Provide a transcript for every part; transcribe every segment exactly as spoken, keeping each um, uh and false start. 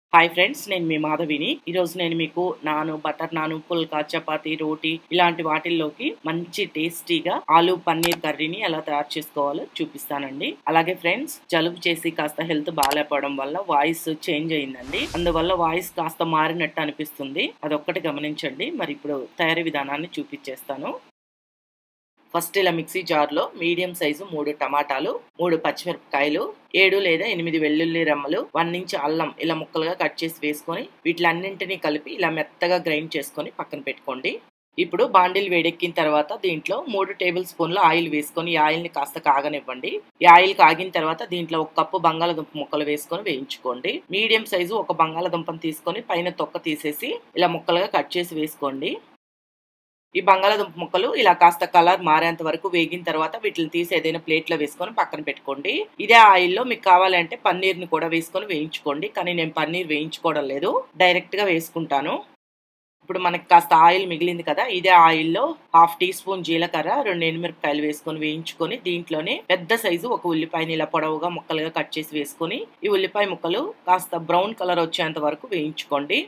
Hi friends, నేను మీ మాధవిని. ఈరోజు నేను మీకు నాను, బటర్ నాను, పుల్కా, చపాతీ, రోటీ ఇలాంటి వాటిల్లోకి మంచి టేస్టీగా ఆలు పన్నీర్ కర్రీని ఎలా తయారు చేసుకోవాలో చూపిస్తానండి. అలాగే ఫ్రెండ్స్, జలుబు చేసి కాస్త హెల్త్ బాగాలేకపోవడం వల్ల వాయిస్ చేంజ్ అయిందండి. అందువల్ల వాయిస్ కాస్త మారినట్టు అనిపిస్తుంది. అదొక్కటి గమనించండి. మరి ఇప్పుడు తయారీ విధానాన్ని చూపించేస్తాను. ఫస్ట్ ఇలా మిక్సీ జార్లో మీడియం సైజు మూడు టమాటాలు, మూడు పచ్చిమిరపకాయలు, ఏడు లేదా ఎనిమిది వెల్లుల్లి రెమ్మలు, వన్ ఇంచ్ అల్లం ఇలా ముక్కలుగా కట్ చేసి వేసుకొని వీటిలన్నింటినీ కలిపి ఇలా మెత్తగా గ్రైండ్ చేసుకొని పక్కన పెట్టుకోండి. ఇప్పుడు బాండిల్ వేడెక్కిన తర్వాత దీంట్లో మూడు టేబుల్ స్పూన్ల ఆయిల్ వేసుకొని ఈ ఆయిల్ని కాస్త కాగనివ్వండి. ఈ ఆయిల్ కాగిన తర్వాత దీంట్లో ఒక కప్పు బంగాళదుంప ముక్కలు వేసుకొని వేయించుకోండి. మీడియం సైజు ఒక బంగాళదుంపను తీసుకొని పైన తొక్క తీసేసి ఇలా ముక్కలుగా కట్ చేసి వేసుకోండి. ఈ బంగాళాదుంప ముక్కలు ఇలా కాస్త కలర్ మారేంత వరకు వేగిన తర్వాత వీటిని తీసి ఏదైనా ప్లేట్లో వేసుకొని పక్కన పెట్టుకోండి. ఇదే ఆయిల్లో మీకు కావాలంటే పన్నీర్ని కూడా వేసుకొని వేయించుకోండి. కానీ నేను పన్నీర్ వేయించుకోవడం లేదు, డైరెక్ట్గా వేసుకుంటాను. ఇప్పుడు మనకి కాస్త ఆయిల్ మిగిలింది కదా, ఇదే ఆయిల్లో హాఫ్ టీ స్పూన్ జీలకర్ర, రెండు ఎండుమిరపకాయలు వేసుకొని వేయించుకొని దీంట్లోనే పెద్ద సైజు ఒక ఉల్లిపాయని ఇలా పొడవుగా ముక్కలుగా కట్ చేసి వేసుకొని ఈ ఉల్లిపాయ ముక్కలు కాస్త బ్రౌన్ కలర్ వచ్చేంత వరకు వేయించుకోండి.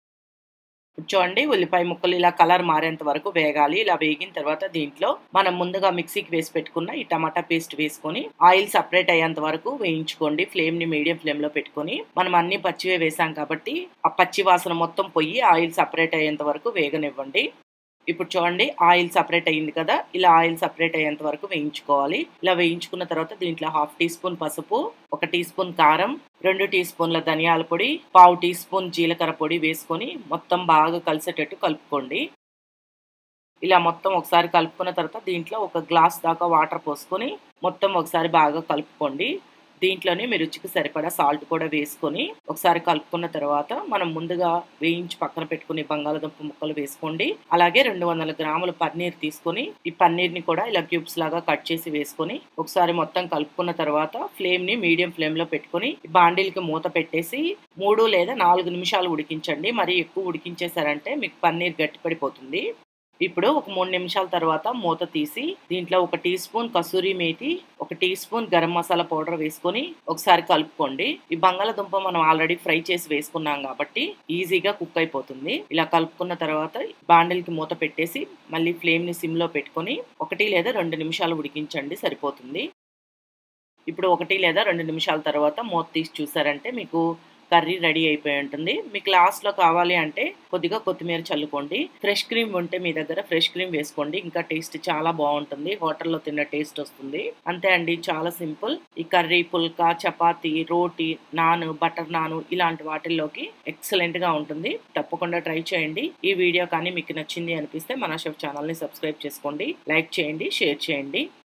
చూడండి, ఉల్లిపాయ ముక్కలు ఇలా కలర్ మారేంత వరకు వేగాలి. ఇలా వేగిన తర్వాత దీంట్లో మనం ముందుగా మిక్సీకి వేసి పెట్టుకున్న ఈ టమాటా పేస్ట్ వేసుకొని ఆయిల్ సపరేట్ అయ్యేంత వరకు వేయించుకోండి. ఫ్లేమ్ ని మీడియం ఫ్లేమ్ లో పెట్టుకొని మనం అన్ని పచ్చివే వేసాం కాబట్టి ఆ పచ్చి వాసన మొత్తం పోయి ఆయిల్ సపరేట్ అయ్యేంత వరకు వేగనివ్వండి. ఇప్పుడు చూడండి, ఆయిల్ సపరేట్ అయ్యింది కదా, ఇలా ఆయిల్ సపరేట్ అయ్యేంత వరకు వేయించుకోవాలి. ఇలా వేయించుకున్న తర్వాత దీంట్లో హాఫ్ టీ స్పూన్ పసుపు, ఒక టీ స్పూన్ కారం, రెండు టీ స్పూన్ల ధనియాల పొడి, పావు టీ స్పూన్ జీలకర్ర పొడి వేసుకొని మొత్తం బాగా కలిసేటట్టు కలుపుకోండి. ఇలా మొత్తం ఒకసారి కలుపుకున్న తర్వాత దీంట్లో ఒక గ్లాస్ దాకా వాటర్ పోసుకొని మొత్తం ఒకసారి బాగా కలుపుకోండి. దీంట్లోనే మీ రుచికి సరిపడా సాల్ట్ కూడా వేసుకొని ఒకసారి కలుపుకున్న తర్వాత మనం ముందుగా వేయించి పక్కన పెట్టుకుని బంగాళదుంప ముక్కలు వేసుకోండి. అలాగే రెండు వందల గ్రాముల పన్నీర్ తీసుకొని ఈ పన్నీర్ ని కూడా ఇలా క్యూబ్స్ లాగా కట్ చేసి వేసుకొని ఒకసారి మొత్తం కలుపుకున్న తర్వాత ఫ్లేమ్ ని మీడియం ఫ్లేమ్ లో పెట్టుకొని బాండిల్కి మూత పెట్టేసి మూడు లేదా నాలుగు నిమిషాలు ఉడికించండి. మరి ఎక్కువ ఉడికించేసారంటే మీకు పన్నీర్ గట్టిపడిపోతుంది. ఇప్పుడు ఒక మూడు నిమిషాల తర్వాత మూత తీసి దీంట్లో ఒక టీ స్పూన్ కసూరి మేతి, ఒక tea spoon garam masala powder వేసుకొని ఒకసారి కలుపుకోండి. ఈ బంగాళదుంప మనం ఆల్రెడీ ఫ్రై చేసి వేసుకున్నాం కాబట్టి ఈజీగా కుక్ అయిపోతుంది. ఇలా కలుపుకున్న తర్వాత బాండిల్కి మూత పెట్టేసి మళ్ళీ ఫ్లేమ్ ని సిమ్ లో పెట్టుకొని ఒకటి లేదా రెండు నిమిషాలు ఉడికించండి, సరిపోతుంది. ఇప్పుడు ఒకటి లేదా రెండు నిమిషాల తర్వాత మూత తీసి చూసారంటే మీకు కర్రీ రెడీ అయిపోయి ఉంటుంది. మీకు లాస్ట్లో కావాలి అంటే కొద్దిగా కొత్తిమీర చల్లుకోండి. ఫ్రెష్ క్రీమ్ ఉంటే మీ దగ్గర ఫ్రెష్ క్రీమ్ వేసుకోండి, ఇంకా టేస్ట్ చాలా బాగుంటుంది. హోటల్లో తిన్న టేస్ట్ వస్తుంది. అంతే అండి, చాలా సింపుల్. ఈ కర్రీ పుల్కా, చపాతీ, రోటీ, నాన్, బటర్ నాను ఇలాంటి వాటిల్లోకి ఎక్సలెంట్ గా ఉంటుంది. తప్పకుండా ట్రై చేయండి. ఈ వీడియో కానీ మీకు నచ్చింది అనిపిస్తే మన షెఫ్ ఛానల్ ని సబ్స్క్రైబ్ చేసుకోండి, లైక్ చేయండి, షేర్ చేయండి.